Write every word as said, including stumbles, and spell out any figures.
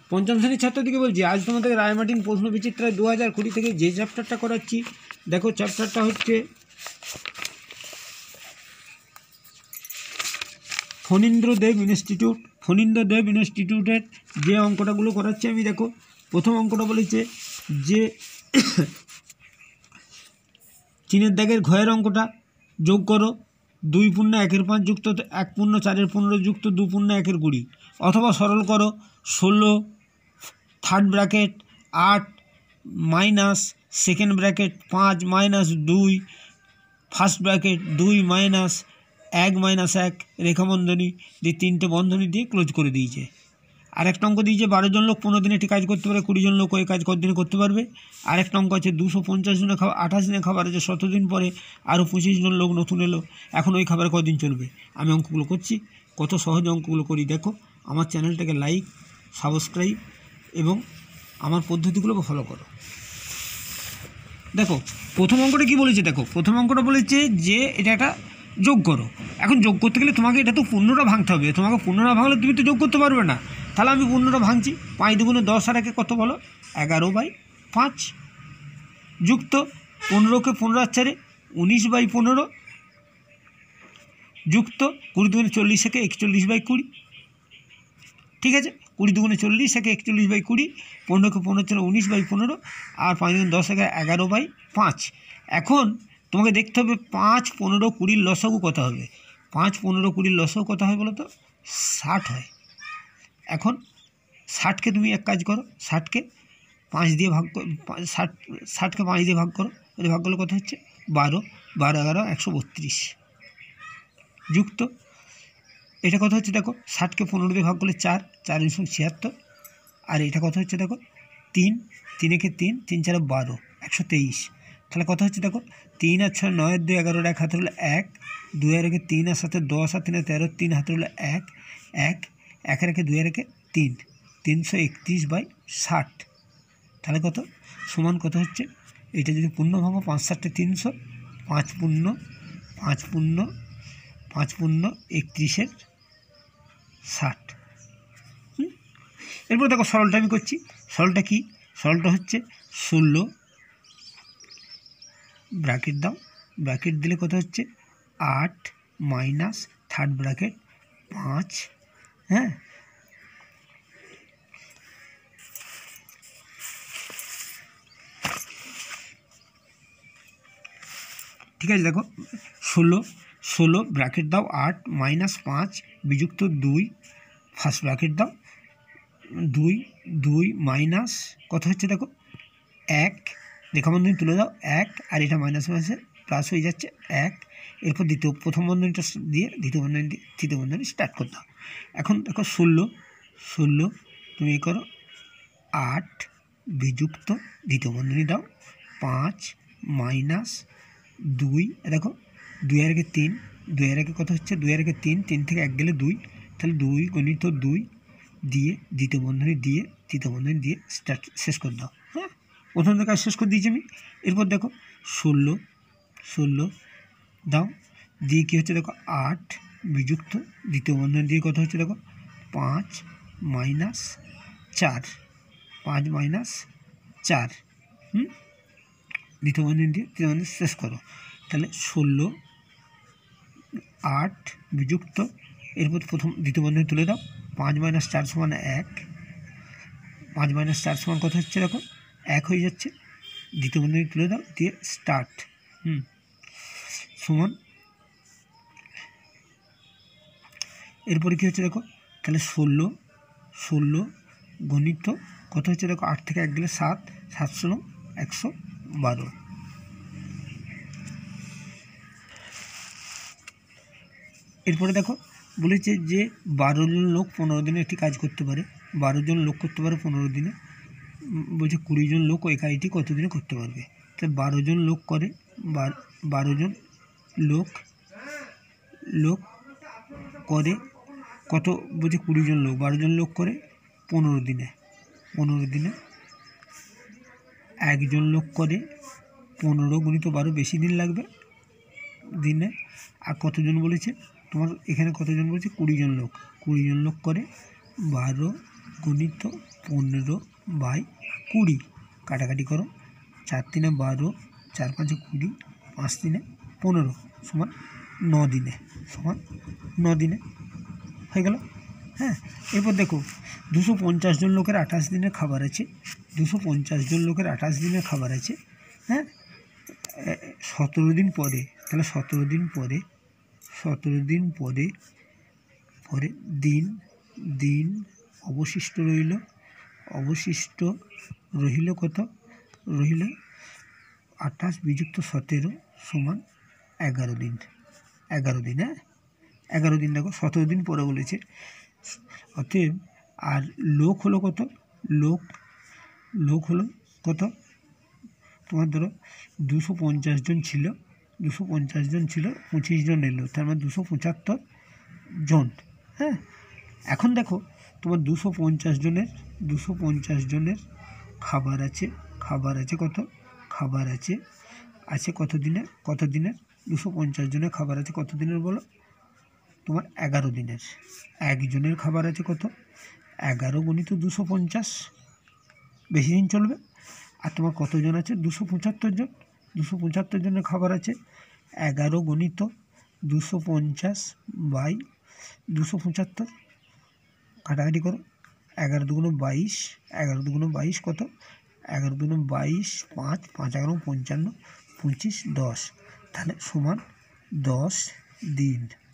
পঞ্চম শ্রেণীর ছাত্রদিকে বলছি, আজ তোমাদের রায়মার্টিন প্রশ্ন বিচিত্রায় দু হাজার কুড়ি থেকে যে চ্যাপ্টারটা করাচ্ছি, দেখো চ্যাপ্টারটা হচ্ছে ফণীন্দ্রদেব ইনস্টিটিউট। ফণীন্দ্রদেব ইনস্টিটিউটের যে অঙ্কটাগুলো করাচ্ছি আমি, দেখো প্রথম অঙ্কটা বলেছে যে চীনের দাগের ঘয়ের অঙ্কটা যোগ করো, দুই পূর্ণ একের পাঁচ যুক্ত এক পূর্ণ চারের পনেরো যুক্ত দু পূর্ণ একের কুড়ি, অথবা সরল করো ষোলো থার্ড ব্র্যাকেট আট মাইনাস সেকেন্ড ব্র্যাকেট পাঁচ মাইনাস দুই ফার্স্ট ব্র্যাকেট দুই মাইনাস এক মাইনাস এক রেখাবন্ধনী দিয়ে তিনটে বন্ধনী দিয়ে ক্লোজ করে দিয়েছে। আরেকটা অঙ্ক দিয়েছে বারো জন লোক পনেরো দিনে একটি কাজ করতে পারে, কুড়ি জন লোক ওই কাজ কতদিনে করতে পারবে। আরেকটা অঙ্ক আছে দুশো পঞ্চাশ জনের খাবার আঠাশ দিনে খাবার আছে, সতেরো দিন পরে আরও পঁচিশ জন লোক নতুন এলো, এখন ওই খাবার কদিন চলবে। আমি অঙ্কগুলো করছি, কত সহজ অঙ্কগুলো করি দেখো। আমার চ্যানেলটাকে লাইক সাবস্ক্রাইব এবং আমার পদ্ধতিগুলোকে ফলো করো। দেখো প্রথম অঙ্কটা কী বলেছে, দেখো প্রথম অঙ্কটা বলেছে যে এটা একটা যোগ করো। এখন যোগ করতে গেলে তোমাকে এটা তো পূর্ণটা ভাঙতে হবে, তোমাকে পূর্ণটা ভাঙলে তুমি তো যোগ করতে পারবে না। তাহলে আমি পূর্ণটা ভাঙছি, পাঁচ দুগুণে দশ আর একে কত বলো, এগারো বাই পাঁচ যুক্ত পনেরোকে পনেরো আর চারে উনিশ বাই পনেরো যুক্ত কুড়ি দুগুণে চল্লিশ একে একচল্লিশ বাই কুড়ি। ঠিক আছে, কুড়ি দুগুণে চল্লিশ একে একচল্লিশ বাই কুড়ি, পনেরোকে পনেরো চারে উনিশ বাই পনেরো আর পাঁচ দুগুণে দশ একে এগারো বাই পাঁচ। এখন তোমাকে দেখতে হবে পাঁচ পনেরো কুড়ির লসাগু কত হবে। পাঁচ পনেরো কুড়ির লসাগু কত হয় বলো তো, ষাট হয়। এখন ষাটকে তুমি এক কাজ করো, ষাটকে পাঁচ দিয়ে ভাগ ষাট ষাটকে পাঁচ দিয়ে ভাগ করো, ওদের ভাগ করলে কত হচ্ছে বারো, বারো এগারো একশো বত্রিশ যুক্ত এটা কত হচ্ছে দেখো, ষাটকে পনেরো দিয়ে ভাগ করলে চার, চার উনিশশো ছিয়াত্তর। আর এটা কত হচ্ছে দেখো তিন, তিনেকে তিন, তিন চারে বারো, একশো তেইশ। তাহলে কত হচ্ছে দেখো, তিন আর ছয় নয়ের দুই এগারোর এক হাতে হলো এক, দুই আর একে তিন আর সাথে দশ আর তিনে তেরো, তিন হাতে হলো এক, এক একের একে দুই আর একে তিন, তিনশো একত্রিশ বাই ষাট। তাহলে কত সমান কত হচ্ছে, এটা যদি পূর্ণ ভাঙো পাঁচ ষাটে তিনশো, পাঁচ পূর্ণ পাঁচ পূর্ণ পাঁচ পূর্ণ একত্রিশের ষাট। হুম এরপর দেখো সরলটা আমি করছি, সরলটা কি, সরলটা হচ্ছে ষোলো ব্র্যাকেট দাও, ব্র্যাকেট দিলে কত হচ্ছে আট মাইনাস থার্ড ব্র্যাকেট পাঁচ, হ্যাঁ ঠিক আছে। দেখো ষোলো ষোলো ব্র্যাকেট দাও আট মাইনাস পাঁচ বিযুক্ত দুই ফার্স্ট ব্র্যাকেট দাও, দুই দুই মাইনাস কত হচ্ছে দেখো এক, রেখাবন্ধনী তুলে দাও এক, আর এটা মাইনাস মাইনাসে প্লাস হয়ে যাচ্ছে এক। এরপর দ্বিতীয় প্রথম বন্ধনীটা দিয়ে দ্বিতীয় বন্ধনী দিয়ে তৃতীয় বন্ধনী স্টার্ট করে দাও। এখন দেখো ষোলো ষোলো তুমি এই করো আট বিযুক্ত দ্বিতীয় বন্ধনী দাও পাঁচ মাইনাস দুই, দেখো দুই আর একে তিন, দুই আর একে কত হচ্ছে দুই আর একে তিন, তিন থেকে এক গেলে দুই, তাহলে দুই গণিত দুই দিয়ে দ্বিতীয় বন্ধনী দিয়ে তৃতীয় বন্ধনী দিয়ে স্টার্ট শেষ করে দাও। হ্যাঁ প্রথম কাজ শেষ করে দিয়েছি আমি। এরপর দেখো ষোলো ষোলো দাও দিয়ে কী হচ্ছে দেখো আট বিযুক্ত দ্বিতীয় বন্ধনী দিয়ে কত হচ্ছে দেখো পাঁচ মাইনাস চার, পাঁচ মাইনাস চার, হুম দ্বিতীয় বন্ধনী দিয়ে তৃতীয় বন্ধনী শেষ করো। তাহলে ষোলো আট বিযুক্ত এরপর প্রথম দ্বিতীয় বন্ধনী তুলে দাও, পাঁচ মাইনাস চার সমান এক, পাঁচ মাইনাস চার সমান কত হচ্ছে দেখো এক হয়ে যাচ্ছে, দ্বিতীয় বন্ধনী তুলে দাও দিয়ে স্টার্ট, হুম সমান এরপরে কী হচ্ছে দেখো তাহলে ষোলো ষোলো গণিত কত হচ্ছে দেখো আট থেকে এক গেলে সাত, সাত ষোলো একশো বারো। এরপরে দেখো বলেছে যে বারো জন লোক পনেরো দিনে একটি কাজ করতে পারে, বারো জন লোক করতে পারে পনেরো দিনে, বলছে কুড়ি জন লোক ওই কাজটি কত দিনে করতে পারবে। তো বারো জন লোক করে বারো জন লোক লোক করে কত, বলছে কুড়ি জন লোক, বারো জন লোক করে পনেরো দিনে, পনেরো দিনে একজন লোক করে পনেরো গুণিত বারো বেশি দিন লাগবে দিনে। আর কতজন বলেছে তোমার এখানে কতজন বলেছে কুড়ি জন লোক, কুড়ি জন লোক করে বারো গণিত পনেরো বাই কুড়ি, কাটাকাটি করো, চার তিনে বারো, চার পাঁচে কুড়ি, পাঁচ তিনে পনেরো সমান ন দিনে, সমান ন দিনে হয়ে গেল। হ্যাঁ, এরপর দেখো দুশো পঞ্চাশ জন লোকের আঠাশ দিনের খাবার আছে, দুশো পঞ্চাশ জন লোকের আঠাশ দিনের খাবার আছে। হ্যাঁ, সতেরো দিন পরে, তাহলে সতেরো দিন পরে, সতেরো দিন পরে পরে দিন দিন অবশিষ্ট রইল, অবশিষ্ট রহিল কত, রহিল আঠাশ বিযুক্ত সতেরো সমান এগারো দিন, এগারো দিন। হ্যাঁ, এগারো দিন দেখো সতেরো দিন পরে বলেছে, অতএব আর লোক হলো কত, লোক লোক হলো কত, তোমার ধরো দুশো পঞ্চাশ জন ছিল, দুশো পঞ্চাশ জন ছিল, পঁচিশ জন এলো, তার মানে দুশো পঁচাত্তর জন। হ্যাঁ, এখন দেখো তোমার দুশো পঞ্চাশ জনের দুশো পঞ্চাশ জনের খাবার আছে, খাবার আছে কত, খাবার আছে আছে কত দিনের, কত দিনের, দুশো পঞ্চাশ জনের খাবার আছে কত দিনের বলো, তোমার এগারো দিনের। একজনের খাবার আছে কত, এগারো গণিত দুশো পঞ্চাশ, বেশি দিন চলবে। আর তোমার কতজন আছে, দুশো পঁচাত্তর জন, দুশো পঁচাত্তর জনের খাবার আছে, এগারো গণিত দুশো পঞ্চাশ বাই দুশো পঁচাত্তর, কাটাকাটি করো, এগারো দুগুণ বাইশ, এগারো দুগুণ বাইশ কত, এগারো দুগুণ বাইশ, পাঁচ, পাঁচ এগারো পঞ্চান্ন, পঁচিশ, দশ, তাহলে সমান দশ দিন।